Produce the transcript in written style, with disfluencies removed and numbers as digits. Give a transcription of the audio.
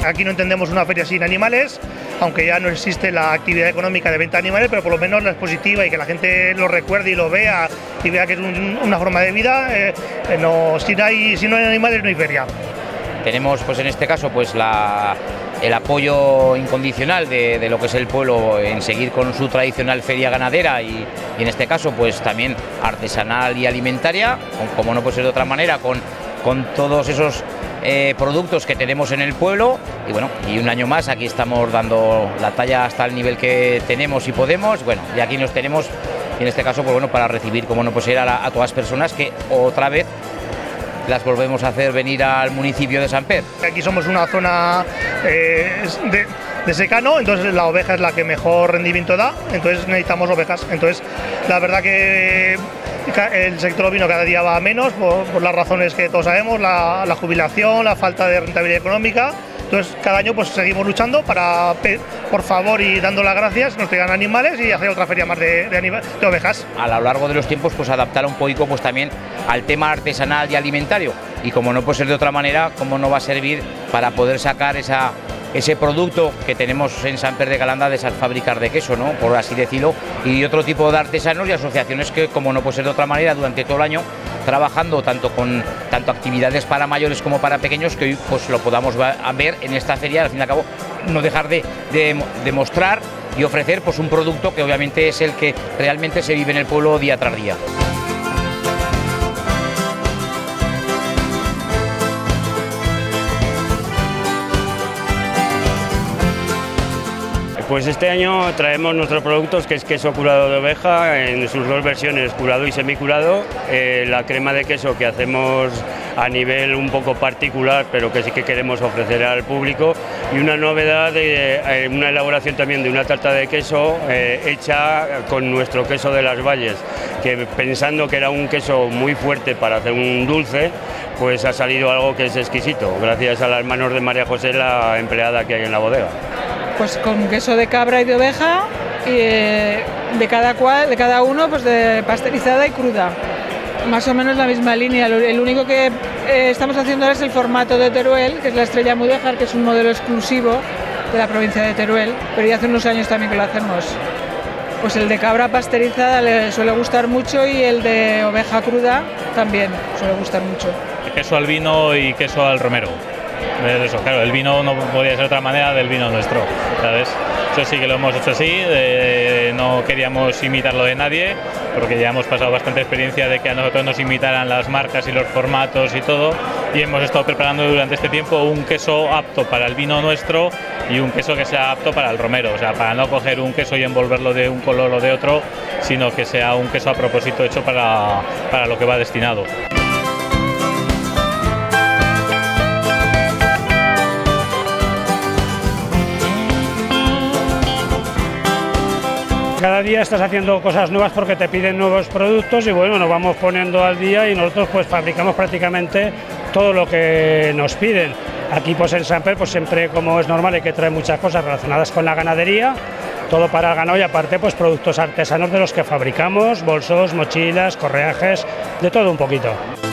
aquí no entendemos una feria sin animales, aunque ya no existe la actividad económica de venta de animales, pero por lo menos la es positiva y que la gente lo recuerde y lo vea y vea que es una forma de vida. Si no hay animales no hay feria. Tenemos pues en este caso pues el apoyo incondicional de lo que es el pueblo en seguir con su tradicional feria ganadera y en este caso pues también artesanal y alimentaria, como no puede ser de otra manera, con todos esos productos que tenemos en el pueblo y bueno, y un año más aquí estamos dando la talla hasta el nivel que tenemos y podemos, bueno, y aquí nos tenemos y en este caso pues bueno, para recibir como no puede ser a todas las personas que otra vez las volvemos a hacer venir al municipio de Samper. Aquí somos una zona de secano, entonces la oveja es la que mejor rendimiento da, entonces necesitamos ovejas. Entonces la verdad que el sector ovino cada día va a menos por las razones que todos sabemos, la jubilación, la falta de rentabilidad económica. Entonces cada año pues seguimos luchando para, por favor y dando las gracias, nos traigan animales y hacer otra feria más de ovejas. A lo largo de los tiempos pues adaptar un poquito pues también al tema artesanal y alimentario y como no puede ser de otra manera, cómo no va a servir para poder sacar ese producto que tenemos en Samper de Calanda de esas fábricas de queso, ¿no? Por así decirlo, y otro tipo de artesanos y asociaciones que como no puede ser de otra manera durante todo el año trabajando tanto actividades para mayores como para pequeños que hoy pues lo podamos ver en esta feria, al fin y al cabo no dejar de mostrar y ofrecer pues un producto que obviamente es el que realmente se vive en el pueblo día tras día. Pues este año traemos nuestros productos, que es queso curado de oveja en sus dos versiones, curado y semicurado, la crema de queso que hacemos a nivel un poco particular, pero que sí que queremos ofrecer al público, y una novedad de una elaboración también de una tarta de queso hecha con nuestro queso de las Valles, que pensando que era un queso muy fuerte para hacer un dulce, pues ha salido algo que es exquisito, gracias a las manos de María José, la empleada que hay en la bodega. Pues con queso de cabra y de oveja, y de cada uno pues de pasteurizada y cruda. Más o menos la misma línea. El único que estamos haciendo ahora es el formato de Teruel, que es la Estrella Mudéjar, que es un modelo exclusivo de la provincia de Teruel, pero ya hace unos años también que lo hacemos. Pues el de cabra pasteurizada le suele gustar mucho y el de oveja cruda también suele gustar mucho. Queso al vino y queso al romero. Eso, claro, el vino no podría ser de otra manera del vino nuestro, ¿sabes? Eso sí que lo hemos hecho así, no queríamos imitarlo de nadie, porque ya hemos pasado bastante experiencia de que a nosotros nos imitaran las marcas y los formatos y todo, y hemos estado preparando durante este tiempo un queso apto para el vino nuestro y un queso que sea apto para el romero, o sea, para no coger un queso y envolverlo de un color o de otro, sino que sea un queso a propósito hecho para lo que va destinado. Cada día estás haciendo cosas nuevas porque te piden nuevos productos y bueno, nos vamos poniendo al día y nosotros pues fabricamos prácticamente todo lo que nos piden. Aquí pues en Samper pues siempre, como es normal, hay que traer muchas cosas relacionadas con la ganadería, todo para el ganado y aparte pues productos artesanos de los que fabricamos, bolsos, mochilas, correajes, de todo un poquito.